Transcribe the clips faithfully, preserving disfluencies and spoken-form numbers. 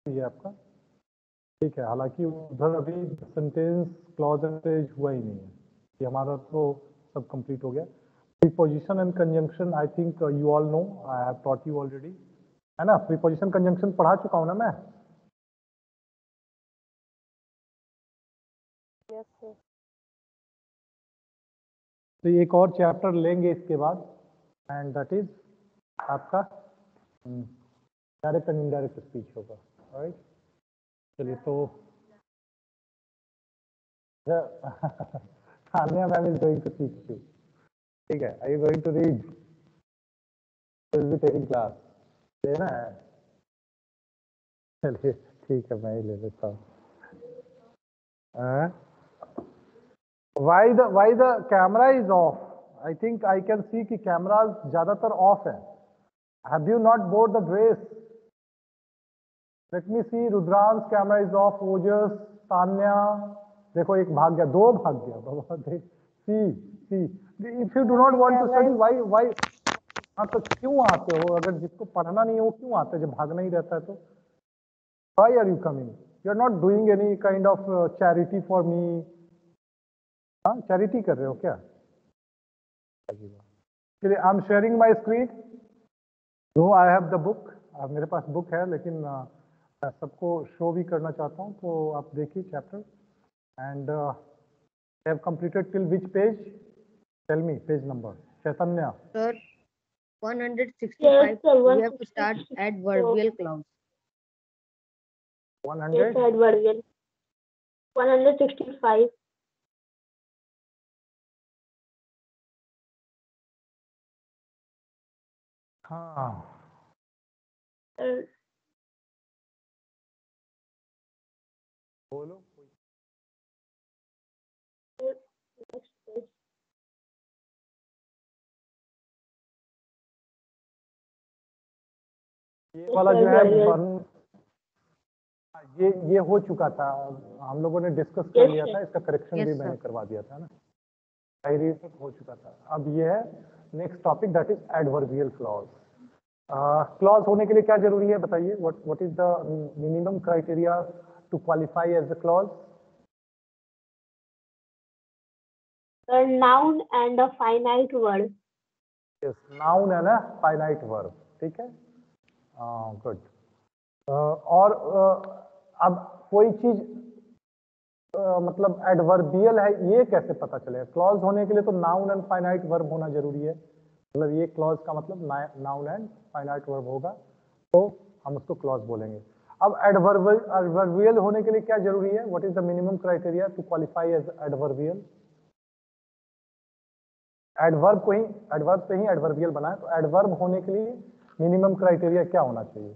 ये आपका ठीक है। हालांकि उधर अभी सेंटेंस क्लॉज एंड फ्रेज हुआ ही नहीं है, ये हमारा तो सब कंप्लीट हो गया। Preposition and conjunction I think you all know, I have taught you already, है ना। प्रीपोजिशन कंजंक्शन पढ़ा चुका हूं ना मैं। Yes sir. तो एक और चैप्टर लेंगे इसके बाद, एंड दैट इज आपका डायरेक्ट एंड इनडायरेक्ट स्पीच होगा। राइट, चलिए तो Tanya ma'am is going to teach you, ठीक है। Are you going to read? She will be taking class, लेना है? चलिए ठीक है, मैं ही ले लेता हूँ। Why the why the camera is off? I think I can see कि cameras ज़्यादातर off है। Have you not bought the dress? Let me see. Rudran's camera is off. Ojas, Tanya, देखो एक भाग गया, दो भाग गया बाबा। देख, see see if you do not want to study, why why हाँ तो क्यों आते हो? अगर जिसको पढ़ना नहीं है वो क्यों आते हैं? जब भागना ही रहता है तो why are you coming? You are not doing any kind of charity for me. हाँ, चैरिटी कर रहे हो क्या? चलिए, I am sharing my screen. Though I have the book, मेरे पास बुक है, लेकिन uh, मैं सबको शो भी करना चाहता हूँ, तो आप देखिए chapter. And have completed till which page? Tell me page number, Chaitanya. Sir, one hundred sixty-five. Yes, sir, We have to start adverbial clause. one Yes, hundred adverbial. one hundred sixty-five. हाँ, Uh, बोलो। next page. ये वाला जो है बन, ये ये हो चुका था, हम लोगों ने डिस्कस कर Yes, लिया sir. था, इसका करेक्शन Yes, भी sir. मैंने करवा दिया था ना। डायरी तक हो चुका था। अब ये है next topic, that is adverbial clause. Clause होने के लिए क्या जरूरी है बताइए? What what is the minimum criteria to qualify as a clause? A noun and a finite word. Yes, noun है ना, फाइनाइट वर्ब, ठीक है। गुड। और uh, अब कोई चीज uh, मतलब एडवर्बियल है, ये कैसे पता चलेगा? क्लॉज होने के लिए तो नाउन एंड फाइनाइट वर्ब होना जरूरी है, मतलब ये क्लॉज का मतलब नाउन एंड फाइनाइट वर्ब होगा, तो हम उसको क्लॉज बोलेंगे। अब एडवर्बियल एडवर्बियल होने के लिए क्या जरूरी है? What is the minimum criteria to qualify as adverbial? Adverb को ही एडवर्ब से ही एडवर्बियल बना है, तो एडवर्ब होने के लिए मिनिमम क्राइटेरिया क्या होना चाहिए?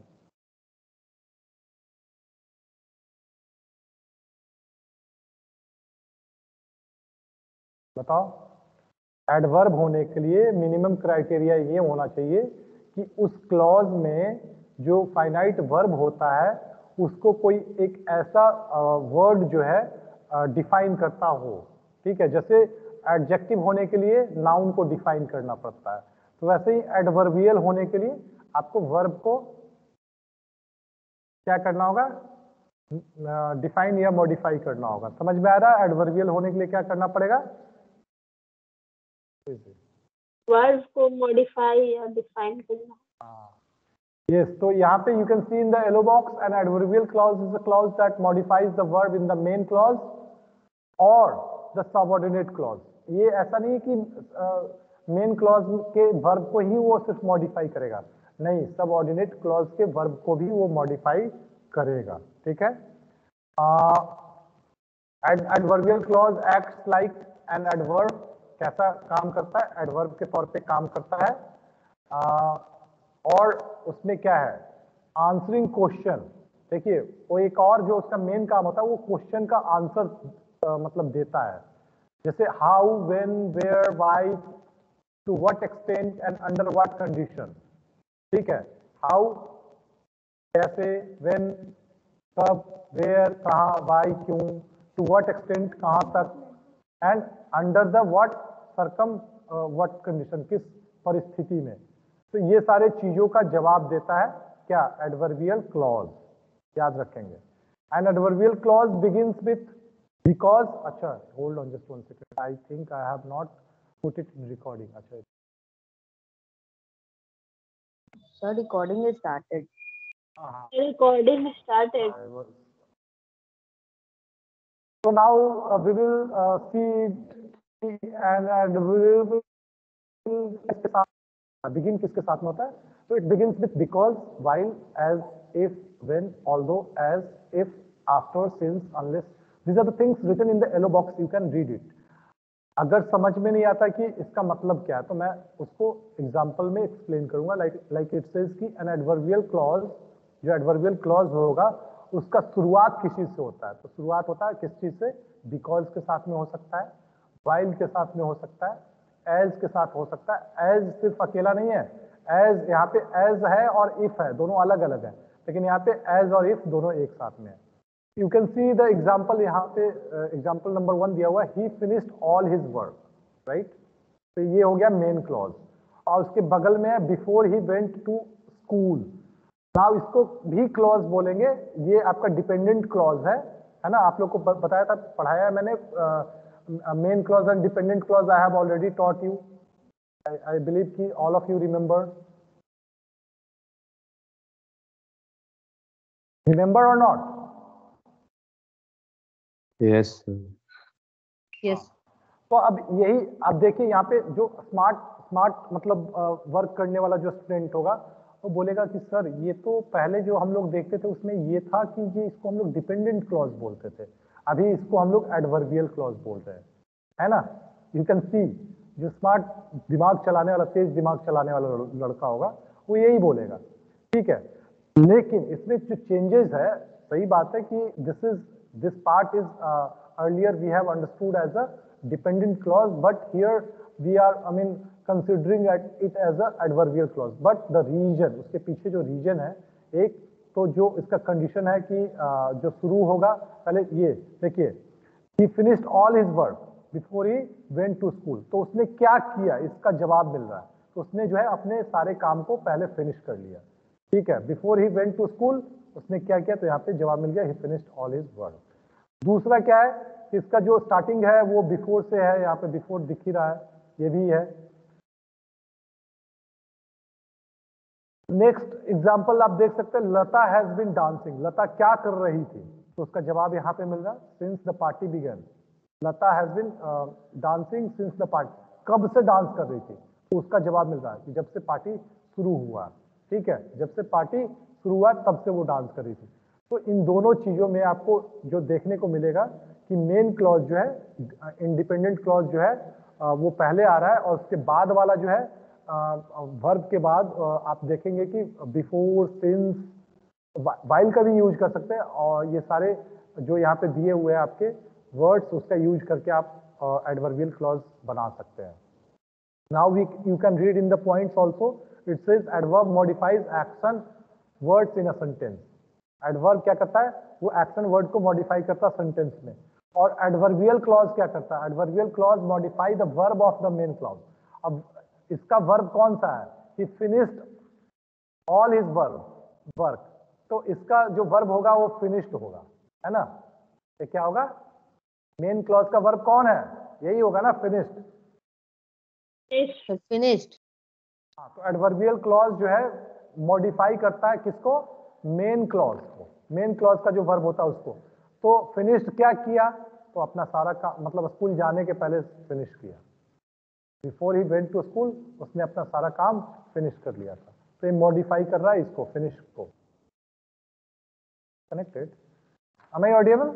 बताओ। एडवर्ब होने के लिए मिनिमम क्राइटेरिया ये होना चाहिए कि उस क्लॉज में जो फाइनाइट वर्ब होता है उसको कोई एक ऐसा वर्ड जो है डिफाइन करता हो, ठीक है। जैसे एडजेक्टिव होने के लिए नाउन को डिफाइन करना पड़ता है, तो वैसे ही एडवर्बियल होने के लिए आपको वर्ब को क्या करना होगा? डिफाइन या मॉडिफाई करना होगा। समझ में आ रहा है? एडवर्बियल होने के लिए क्या करना पड़ेगा? Words को modify या define करना. Yes, तो यहाँ पे you can see in the yellow box an adverbial clause is a clause that modifies the verb in the main clause or the subordinate clause. ये ऐसा नहीं कि मेन uh, क्लॉज के वर्ब को ही वो सिर्फ मॉडिफाई करेगा, नहीं, सबऑर्डिनेट क्लॉज के वर्ब को भी वो मॉडिफाई करेगा, ठीक है। Adverbial clause acts like an adverb. कैसा काम करता है? एडवर्ब के तौर पे काम करता है। uh, और उसमें क्या है? Answering question. देखिए, वो एक और जो उसका मेन काम होता है वो क्वेश्चन का आंसर uh, मतलब देता है। जैसे how, when, where, why, to what extent and under what condition, ठीक है। हाउ कैसे, व्हेन कब, वेयर कहाँ, व्हाई क्यों, टू व्हाट एक्सटेंट कहाँ तक, and under the what circum what condition किस परिस्थिति में। तो ये सारे चीजों का जवाब देता है क्या? एडवर्बियल क्लॉज, याद रखेंगे। An adverbial clause begins with because. अच्छा hold on just one second, I think I have not put it in recording. अच्छा Sir, recording is started. हाँ Recording started. हाँ। So now uh, we will uh, see and adverbial किसके साथ begin किसके साथ में होता है? So it begins with because, while, as, if, when, although, as, if, after, since, unless. These are the things written in the yellow box. You can read it. अगर समझ में नहीं आता कि इसका मतलब क्या है तो मैं उसको एग्जाम्पल में एक्सप्लेन करूंगा। लाइक लाइक इट सेज कि एन एडवर्बियल क्लॉज, जो एडवर्बियल क्लॉज होगा उसका शुरुआत किस चीज से होता है? तो शुरुआत होता है किस चीज से? बिकॉज के साथ में हो सकता है, वाइल के साथ में हो सकता है, एज के साथ हो सकता है। एज सिर्फ अकेला नहीं है, एज यहाँ पे एज है और इफ है, दोनों अलग अलग है, लेकिन यहाँ पे एज और इफ दोनों एक साथ में है। You can see the example, यहाँ पे एग्जाम्पल नंबर वन दिया हुआ है, he finished all his work, right. तो ये हो गया मेन क्लॉज, और उसके बगल में है before he went to school. Now इसको भी क्लॉज बोलेंगे, ये आपका डिपेंडेंट क्लॉज है, है ना। आप लोग को बताया था, पढ़ाया है मैंने, main clause and dependent clause I have already taught you. I believe कि all of you remember, remember or not? Yes Yes. तो अब यही आप देखिए, यहाँ पे जो स्मार्ट स्मार्ट मतलब वर्क करने वाला जो स्टूडेंट होगा वो बोलेगा कि सर ये तो पहले जो हम लोग देखते थे उसमें ये था कि ये इसको हम लोग डिपेंडेंट क्लॉज बोलते थे, अभी इसको हम लोग एडवर्बियल क्लॉज बोल रहे हैं, है ना। यू कैन सी जो स्मार्ट दिमाग चलाने वाला, तेज दिमाग चलाने वाला लड़का होगा वो यही बोलेगा, ठीक है। लेकिन इसमें जो चेंजेस है, सही बात है कि this is this part is earlier we have understood as a dependent clause, but here we are I mean considering it as a adverbial clause. But the reason, उसके पीछे जो रीजन है, एक तो जो इसका कंडीशन है कि uh, जो शुरू होगा, पहले ये देखिए, he finished all his work before he went to school. तो उसने क्या किया, इसका जवाब मिल रहा है। तो उसने जो है अपने सारे काम को पहले फिनिश कर लिया, ठीक है। Before he went to school उसने क्या किया, तो यहाँ पे जवाब मिल गया, he finished all his work. दूसरा क्या है कि इसका जो स्टार्टिंग है वो बिफोर से है, यहाँ पे बिफोर दिख ही रहा है, ये भी है। नेक्स्ट एग्जाम्पल आप देख सकते हैं, Lata has been dancing. Lata क्या कर रही थी, तो उसका जवाब यहाँ पे मिल रहा है, since the party began. Lata has been dancing since the party, कब से डांस कर रही थी, तो उसका जवाब मिल रहा है कि जब से पार्टी शुरू हुआ, ठीक है। जब से पार्टी शुरू हुआ तब से वो डांस कर रही थी। तो इन दोनों चीजों में आपको जो देखने को मिलेगा कि मेन क्लॉज जो है, इंडिपेंडेंट क्लॉज जो है वो पहले आ रहा है, और उसके बाद वाला जो है वर्ब के बाद आप देखेंगे कि बिफोर, सिंस, वाइल का भी यूज कर सकते हैं, और ये सारे जो यहाँ पे दिए हुए हैं आपके वर्ड्स, उसका यूज करके आप एडवर्बियल क्लॉज बना सकते हैं। Now we you can read in the points also, it says adverb modifies action words in a sentence. Adverb क्या करता है, वो एक्शन वर्ड को मॉडिफाई करता है सेंटेंस में। और एडवर्बियल क्लॉज क्या करता है, adverbial clause modify the verb of the main clause. अब इसका वर्ब कौन सा है, he finished all his verb work, तो इसका जो वर्ब होगा वो फिनिश्ड होगा, है ना। ये क्या होगा, मेन क्लॉज का वर्ब कौन है, यही होगा ना, फिनिश्ड। Finished. हाँ, तो एडवर्बियल क्लॉज जो है मॉडिफाई करता है किसको, मेन क्लॉज को, मेन क्लॉज का जो वर्ब होता है उसको। तो फिनिश्ड क्या किया, तो अपना सारा काम, मतलब स्कूल जाने के पहले फिनिश किया। Before he went to school, उसने अपना सारा काम फिनिश कर लिया था। तो ये मॉडिफाई कर रहा है इसको, फिनिश को। Connected? Am I audible?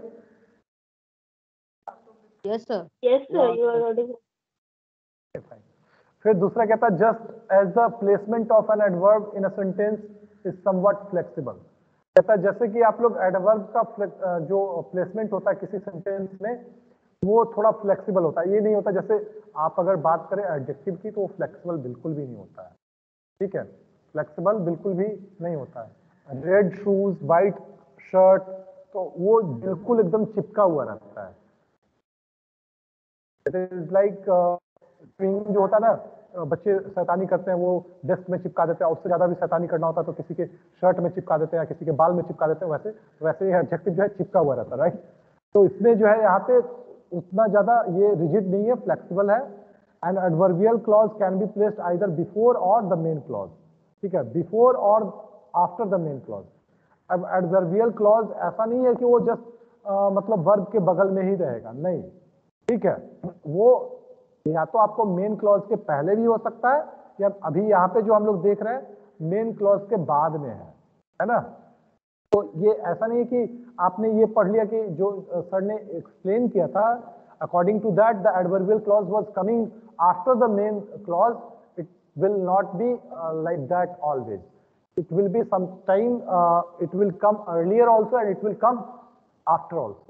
Yes, sir. Yes, sir, you are audible. Okay, fine. फिर दूसरा कहता है, just as the placement of an adverb in a sentence is somewhat flexible. कहता है जैसे कि आप लोग एडवर्ब का जो प्लेसमेंट होता है किसी सेंटेंस में, वो थोड़ा फ्लेक्सिबल होता है। ये नहीं होता जैसे आप अगर बात करें एडजेक्टिव की, तो वो फ्लेक्सिबल बिल्कुल भी नहीं होता है, ठीक है। फ्लेक्सिबल बिल्कुल भी नहीं होता है। रेड शूज, वाइट शर्ट, तो वो बिल्कुल एकदम चिपका हुआ रहता है। इट इज लाइक जो होता है ना, बच्चे शैतानी करते हैं, वो डेस्क में चिपका देते हैं, उससे ज्यादा भी शैतानी करना होता है तो किसी के शर्ट में चिपका देते हैं या किसी के बाल में चिपका देते हैं, वैसे वैसे ही एडजेक्टिव जो है चिपका हुआ रहता है, राइट। तो इसमें जो है यहाँ पे उतना ज्यादा ये रिजिड नहीं है, फ्लेक्सिबल है। And adverbial clause can be placed either before or the main clause, ठीक है, before or after the main clause. अब एडवर्बियल क्लॉज ऐसा नहीं है कि वो जस्ट मतलब वर्ब के बगल में ही रहेगा, नहीं, ठीक है, वो या तो आपको मेन क्लॉज के पहले भी हो सकता है, या अभी यहाँ पे जो हम लोग देख रहे हैं मेन क्लॉज के बाद में है है ना। तो ये ऐसा नहीं है कि आपने ये पढ़ लिया कि जो सर ने एक्सप्लेन किया था, according to that the adverbial clause was coming after the main clause, it will not be like that always, it will be sometime uh, it will come earlier also and it will come after also.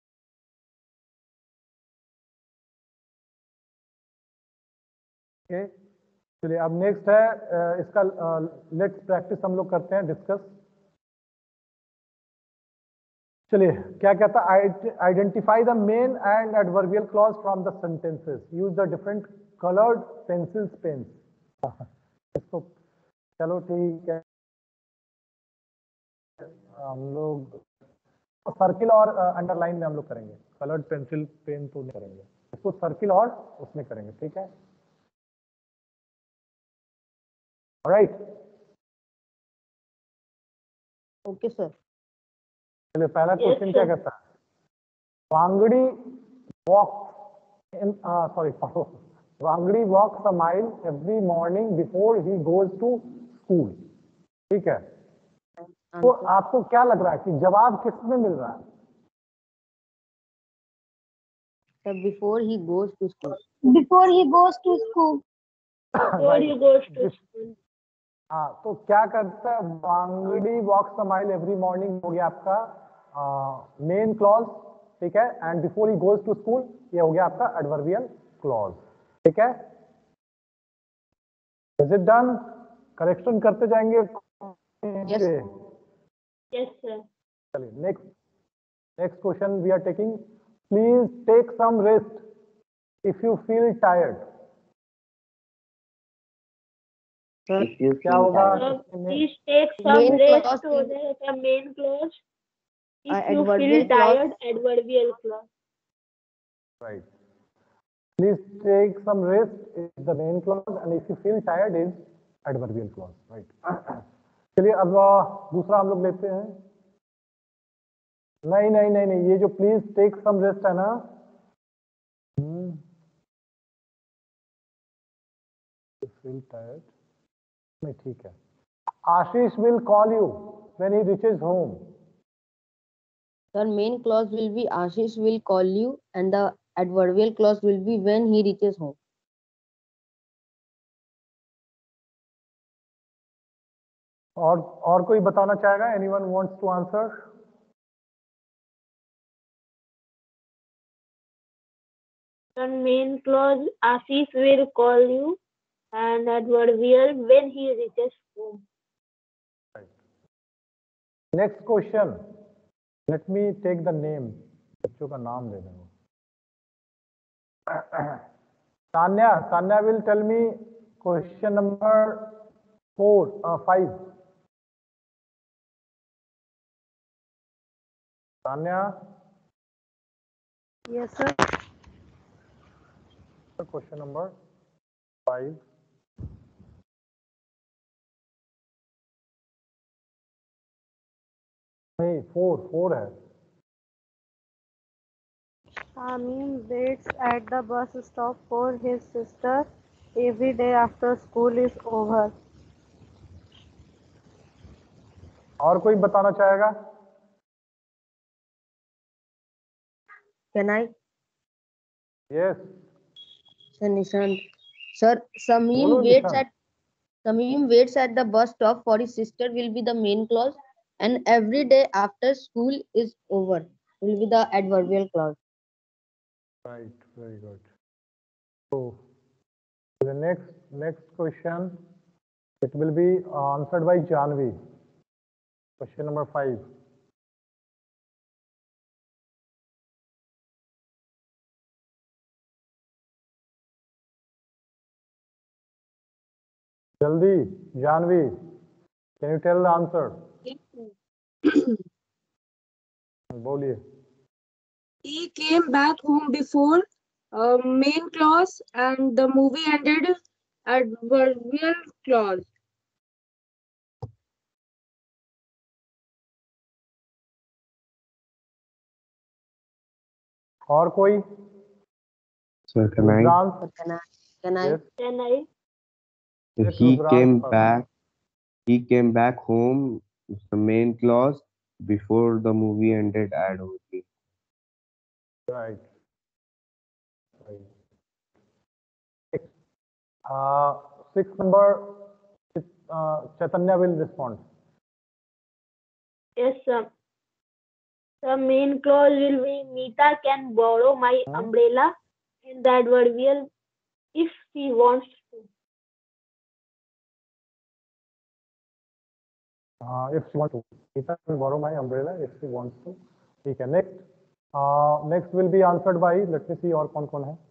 Okay, चलिए अब next है uh, इसका let's practice हम लोग करते हैं, discuss. चलिए क्या कहता है, identify the main and adverbial clause from the sentences, use the different coloured pencils pens. इसको चलो ठीक है, हम लोग सर्किल और अंडरलाइन में हम लोग करेंगे, कलर्ड पेंसिल पेन तो नहीं करेंगे, इसको सर्किल और उसमें करेंगे, ठीक है, ऑलराइट। Okay sir. चलिए पहला क्वेश्चन क्या कहता है, Wangdi walk in sorry Wangdi walks a mile every morning before he goes to school, ठीक है। तो आपको क्या लग रहा है कि जवाब किसमें मिल रहा है? Sir before he goes to school. Before he goes to school. Before he goes to school. हाँ, तो क्या करता है, Wangdi walks a mile every morning हो गया आपका मेन क्लॉज, ठीक है, and before he goes to school ये हो गया आपका एडवर्बियल क्लॉज, ठीक है। Is it done? करेक्शन करते जाएंगे। Yes Yes, sir. चलिए next next question we are taking, please take some rest if you feel tired. Sir If you क्या feel होगा? tired, So, please take some Main rest clause to is- the main clause. If Uh, you adverbial feel clause. tired, adverbial clause. Right. Please take some rest is the main clause and if you feel tired is adverbial clause, right? चलिए अब दूसरा हम लोग लेते हैं। नहीं नहीं नहीं नहीं ये जो प्लीज टेक सम रेस्ट है ना, फील टायर्ड नहीं, ठीक है। Ashish will call you when he reaches home. Sir, main clause will be Ashish will call you, and the adverbial clause will be when he reaches home. और और कोई बताना चाहेगा? Anyone wants to answer? The main clause, Asif will call you, and adverbial when he reaches home. Next question, let me take the name, बच्चों का नाम दे देंगे। Tanya Tanya will tell me question number four five. Tanya, Yes, sir. Question number five. नहीं four four है। Shamim waits at the bus stop for his sister every day after school is over. और कोई बताना चाहेगा? Can I? यस, Sir Nishant. Sir, Samim बोलो waits Nishant. at Samim waits at the bus stop for his sister will be the main clause, and every day after school is over will be the adverbial clause. Right, very good. So the next next question, it will be answered by Janvi. Question number five. जल्दी Janvi, can you tell the answer? बोलिए। He came back home before uh, main clause and the movie ended adverbial clause. और कोई? Sir, can I? Rudransh? Can I? Can I? Yes. Can I? Yes, He Rudraंश came first. back. He came back home. The main clause before the movie ended. Ad only. Right. Right. Six. Uh, six number. Uh, Chaitanya will respond. Yes, sir. The main clause will be Meeta can borrow my Hmm? umbrella, and the adverbial if she wants to. Uh, if she wants to. Meeta can borrow my umbrella if she wants to. ठीक है. Next. Uh, next will be answered by. Let me see और कौन कौन है.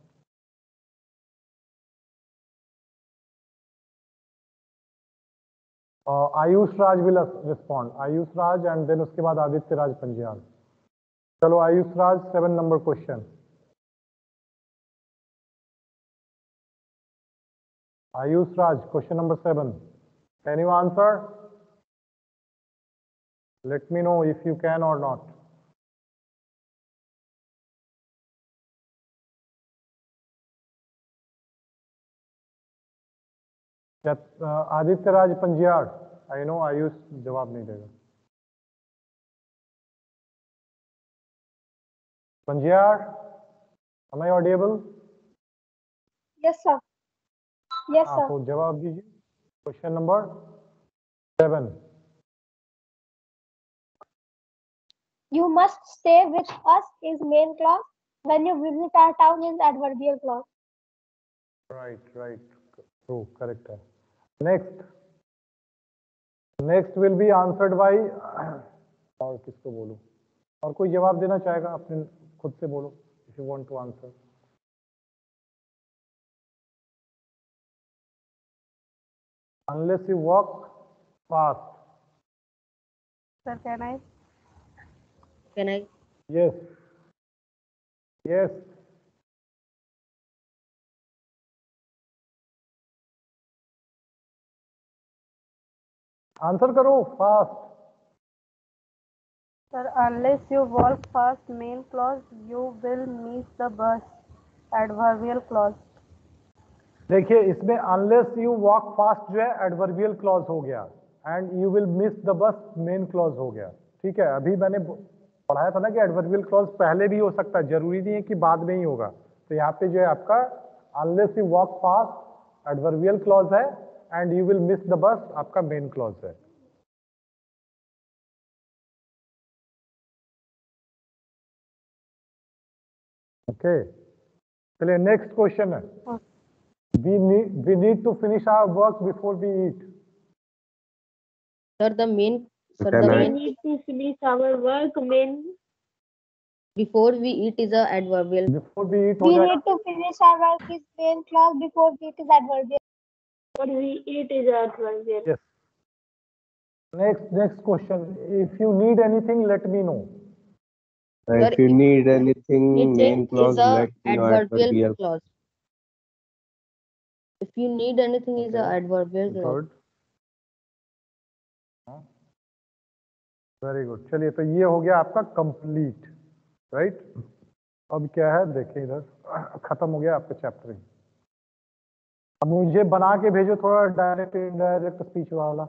Uh, Ayush Raj will respond. Ayush Raj and then उसके बाद आदित्य राज पंजाब. चलो आयुष राज, seven number question. Ayush Raj, question number seven. Can you answer? Let me know if you can or not. Uh, Aditya Raj Panjiyar. I know Ayush जवाब नहीं देगा. Panjiyar, am I audible? Yes, sir. Yes, हाँ, sir. तो जवाब दीजिए. Question number seven. You must stay with us is main clause. When you visit our town is adverbial clause. Right, right. True, correct है. Next. Next will be answered by. और किसको बोलूं? और कोई जवाब देना चाहेगा? अपने खुद से बोलो. If you want to answer. Unless you walk fast. Sir, can I? Can I? Yes. Yes. Answer करो fast. Sir, unless you walk fast, main clause, you will miss the bus. Adverbial clause. देखिए इसमें unless you walk fast जो है adverbial clause हो गया and you will miss the bus main clause हो गया. ठीक है. अभी मैंने पढ़ाया था ना कि adverbial clause पहले भी हो सकता है, जरूरी नहीं है कि बाद में ही होगा. तो यहाँ पे जो है आपका unless you walk fast adverbial clause है and you will miss the bus आपका main clause है. Okay. चलिए next question है. We need we need to finish our work before we eat. Sir, the main. Sir, Can the I? We main. need to finish our work. Main Before we eat is a adverbial. Before we eat हो We जाएगा. need to finish our work is main clause. Before it is adverbial. what we eat is adverbial. Yes. Next next question. If you need anything, let me know. Uh, Sir, if you need anything, Anything main clause, is a let me know. adverbial Adverbial. clause. If you need anything is a Okay. adverbial clause. Good. Very good. चलिए तो ये हो गया आपका complete. Right. अब क्या है देखिए इधर खत्म हो गया आपका चैप्टर. अब मुझे बना के भेजो थोड़ा डायरेक्ट इनडायरेक्ट स्पीच वाला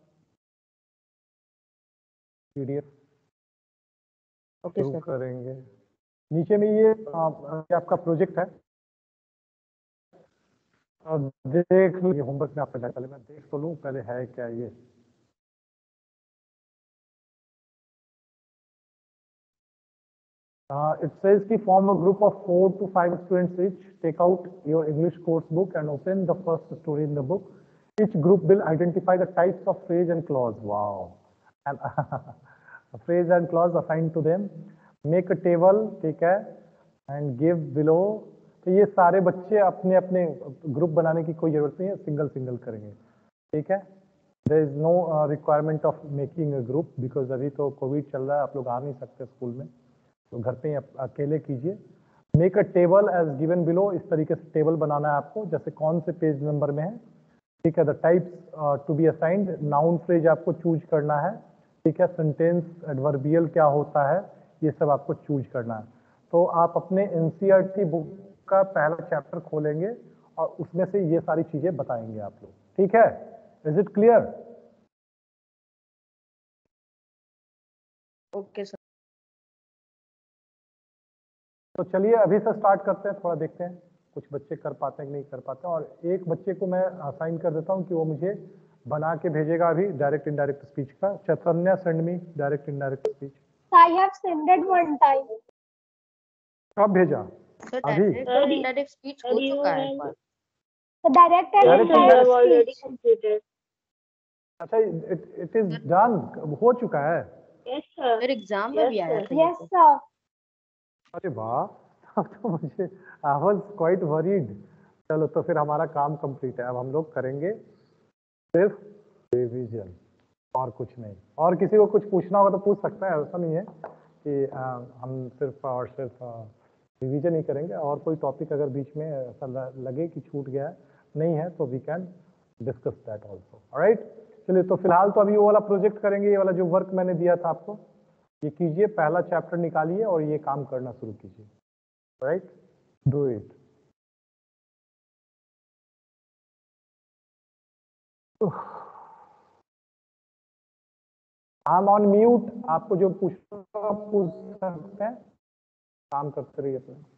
पीडीएफ. Okay, शुरू sir. करेंगे. नीचे में ये आ, ये आपका प्रोजेक्ट है. अब देख लो ये होमवर्क में आपका पहले मैं देख तो लूँ पहले है क्या ये. Uh, it says to form a group of four to five students each. Take out your English course book and open the first story in the book. Each group will identify the types of phrase and clause. Wow. And a phrase and clause assigned to them. Make a table, ठीक है, and give below. तो ये सारे बच्चे अपने अपने group बनाने की कोई जरूरत नहीं है, सिंगल सिंगल करेंगे. ठीक है, there is no requirement of making a group because अभी तो कोविड चल रहा है, आप लोग आ नहीं सकते स्कूल में, तो घर पे ही अप- अकेले कीजिए। Make a table as given below, इस तरीके से टेबल बनाना है आपको, जैसे कौन से पेज नंबर में है। ठीक है, the types to be assigned, noun phrase आपको चूज करना है। ठीक है, सेंटेंस एडवर्बियल क्या होता है, ये सब आपको चूज करना है। तो आप अपने एनसीईआरटी बुक का पहला चैप्टर खोलेंगे और उसमें से ये सारी चीजें बताएंगे आप लोग। ठीक है, is it clear? Okay sir. तो चलिए अभी से स्टार्ट करते हैं, थोड़ा देखते हैं कुछ बच्चे कर पाते हैं कि नहीं कर पाते हैं। और एक बच्चे को मैं असाइन कर देता हूं कि वो मुझे बना के भेजेगा अभी डायरेक्ट इनडायरेक्ट स्पीच का। Chaitanya, send me direct indirect speech. I have sent it one time. कब भेजा? सर अभी? डायरेक्ट और Sir, इनडायरेक्ट स्पीच sir, हो you चुका है have, एक बार। The direct and Direct yes, sir, you have indirect already speech. completed. अच्छा, इट इट इज डन, हो चुका है। Yes, sir. सर एग्जाम में Yes, भी आया sir. था ये Yes, तो। sir. अरे वाह, अब तो मुझे आई वाज क्वाइट वरीड। चलो तो फिर हमारा काम कंप्लीट है, अब हम लोग करेंगे सिर्फ रिवीजन और कुछ नहीं। और किसी को कुछ पूछना होगा तो पूछ सकता है, ऐसा नहीं है कि आ, हम सिर्फ और सिर्फ रिवीजन ही करेंगे। और कोई टॉपिक अगर बीच में ऐसा ल- लगे कि छूट गया है, नहीं है, तो we can discuss that also. Alright, चलिए तो फिलहाल तो अभी वो वाला प्रोजेक्ट करेंगे, ये वाला जो वर्क मैंने दिया था आपको, ये कीजिए, पहला चैप्टर निकालिए और ये काम करना शुरू कीजिए। Right, do it. I am on mute, आपको जो पूछना पूछ सकते हैं, काम करते रहिए अपना।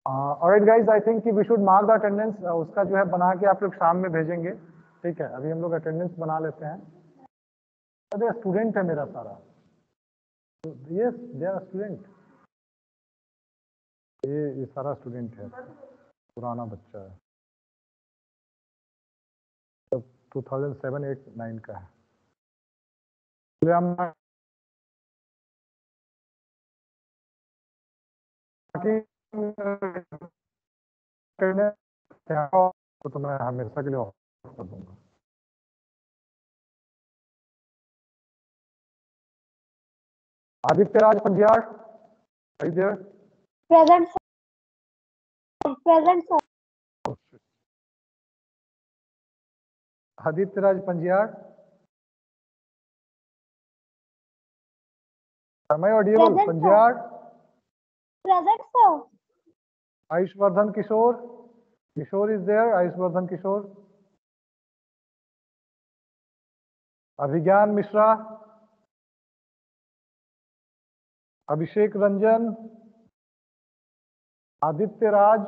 Alright guys, I think we should mark the attendance. उसका जो है बना के आप लोग शाम में भेजेंगे, ठीक है? अभी हम लोग अटेंडेंस बना लेते हैं। अरे स्टूडेंट है मेरा सारा, यस दे आर स्टूडेंट, ये ये सारा स्टूडेंट है, पुराना बच्चा है, तो two thousand seven eight nine का है। तो हम तो मैं हमेशा के लिए ऑफ कर दूंगा। Aditya Raj Panjiyar, are you there? Present, sir. Present, sir. Aditya Raj Panjiyar, am I audible? Present, sir. Panjiyar, Present, sir. आयुषवर्धन Kishore, Kishore is there, आयुषवर्धन Kishore. Abhijnana Mishra, Abhishek Ranjan, Aditya Raj,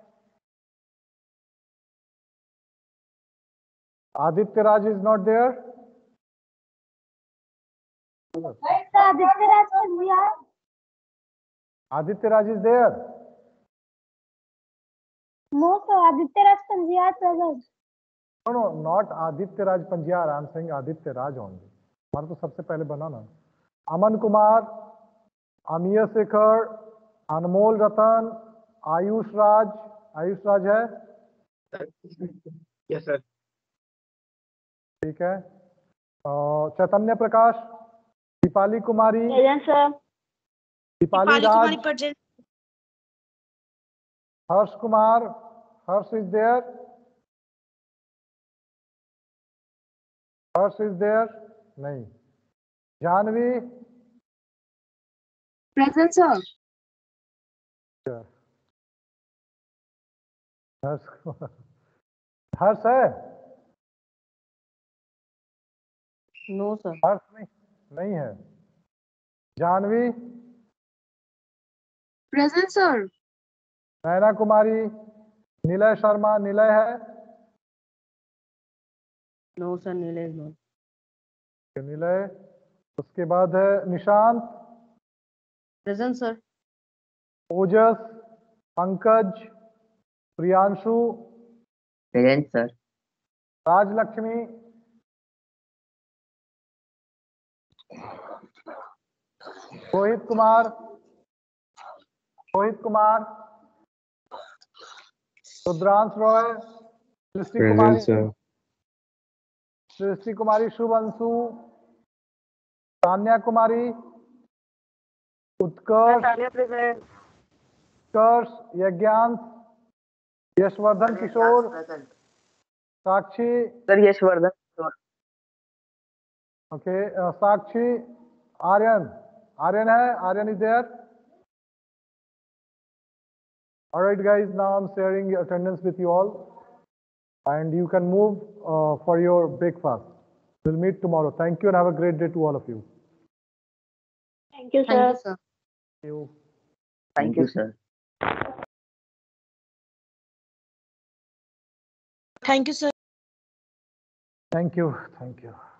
Aditya Raj is not there. Sir, Aditya Raj Pandiar. Aditya Raj is there. No, sir. Aditya Raj Pandiar present. No, no, not Aditya Raj Panjiar. I am saying Aditya Raj only. हमारा तो सबसे पहले बना ना। अमन कुमार, अमीय शेखर, अनमोल रतन, आयुष राज, आयुष राज है? Yes sir. ठीक है। Chaitanya Prakash, Deepali Kumari, Deepali Raj, Harsh Kumar, Harsh is there, Harsh is there? नहीं। Janvi, Present, sir. हर्ष हर्ष है? No sir. हर्ष नहीं, नहीं है। Janvi, Present, sir. नैना कुमारी, निलय शर्मा, निलय है? No sir, Nilay is not. Nilay. उसके बाद है Nishant, present sir. Ojas, Pankaj, Priyanshu, present sir. Rajlakshmi, Rohit Kumar, Rohit Kumar, Rudransh Roy, Srishti Present, Kumari, sir. Srishti Kumari, Shubhanshu, Tanya Kumari, Utkarsh, Utkarsh, Yagyansh, Yashvardhan Kishore, Sakshi, sir Yashvardhan. Okay, Sakshi, Aryan, Aryan है? Aryan is there? Alright guys, now I'm sharing your attendance with you all and you can move uh, for your breakfast. We'll meet tomorrow. Thank you and have a great day to all of you. Thank you, sir. Thank you sir. Thank you. Thank you sir. Thank you, sir. Thank you. Thank you.